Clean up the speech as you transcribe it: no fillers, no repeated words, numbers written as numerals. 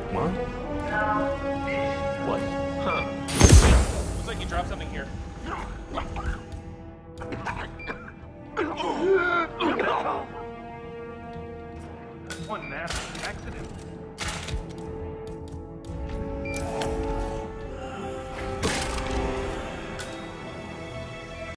Come on. What? Huh. Looks like you dropped something here.